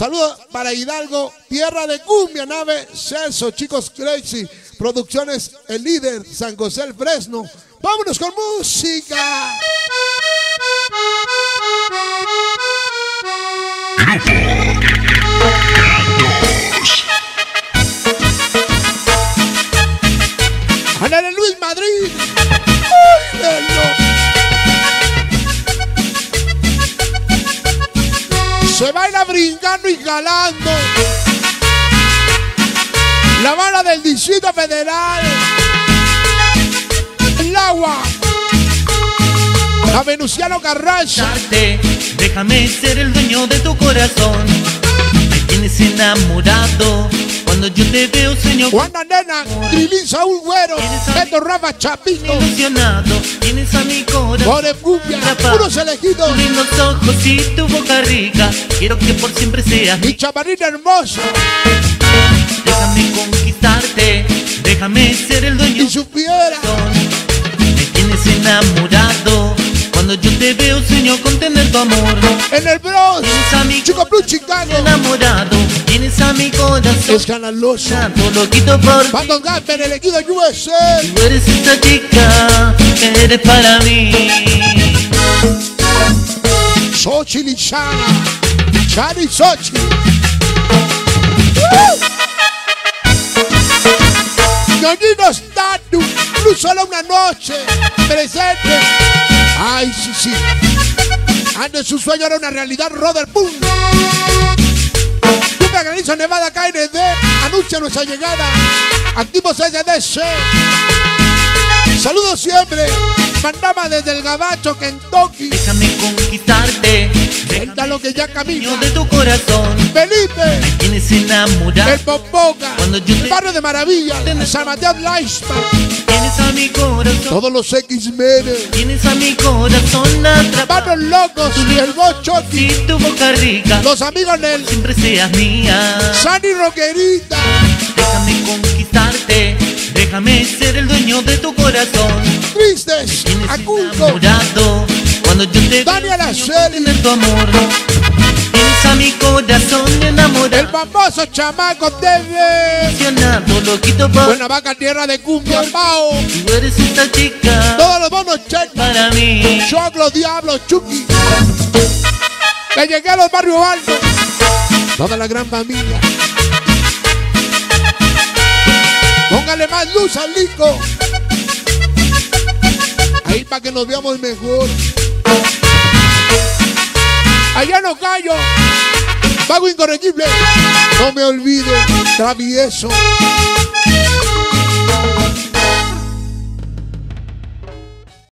Saludos para Hidalgo, tierra de cumbia, nave Celso, chicos Crazy, producciones El Líder, San José el Fresno. Vámonos con música. Ana Luis Madrid. Se baila brincando y jalando. La bala del Distrito Federal. El agua. A Venustiano Carranza. Déjame ser el dueño de tu corazón. Me tienes enamorado. Cuando yo te veo, señor. Juana Nena, Trilín, Saúl Güero, Beto Rafa, Chapito. Ilusionado, tienes a mi corazón. More cumbia, puros elegidos. Tus lindos ojos y tu boca rica. Quiero que por siempre seas mi chaparrita hermosa. Déjame conquistarte. Déjame ser el dueño. Y supiera. Me tienes enamorado. Cuando yo te veo, sueño con tener tu amor. En el Bronx, Chico Blue Chicago. Enamorado, tienes a mi corazón. Escandaloso. Lo quito por Bandon Gamper, el equipo USA. Tú eres esta chica, eres para mí. Xochitl y Chana. Chana y Xochitl. Ñoñinos Tatu, Luz Solo Una Noche, presente. Ay, sí, sí. Antes su sueño era una realidad, Roder Boom. Cumbia Granizo Nevada KND anuncia nuestra llegada. Activos SDC. Saludos siempre. Mandaba desde el Gabacho, Kentucky. Déjame conquistarte. Cuenta lo que ya camino de tu corazón. Felipe. Me tienes enamorado. El Popoca. El Barrio de Maravilla. San Mateo Lifestyle. Tienes a mi corazón. Todos los X-Men. Tienes a mi corazón atrapado. Manos Locos y el Bochotti. Y tu boca rica. Los amigos Nel. Siempre seas mía. Sani Roquerita. Déjame conquistarte. Déjame ser el dueño de tu corazón. Tristes. Aculco. Cuando yo te Daniel Acel. Tener tu amor. Tienes a mi corazón enamorado. El famoso chamaco TV. Loquito por Buena Vaca, tierra de cumbia, Pao. Tú eres esta chica. Todos los bonos check para mí. Choclo, Diablo, Chucky. Que llegué a los barrios altos. Toda la gran familia. Póngale más luz al Lico. Ahí para que nos veamos mejor. Allá no callo. Vago incorregible. No me olvide. Travieso.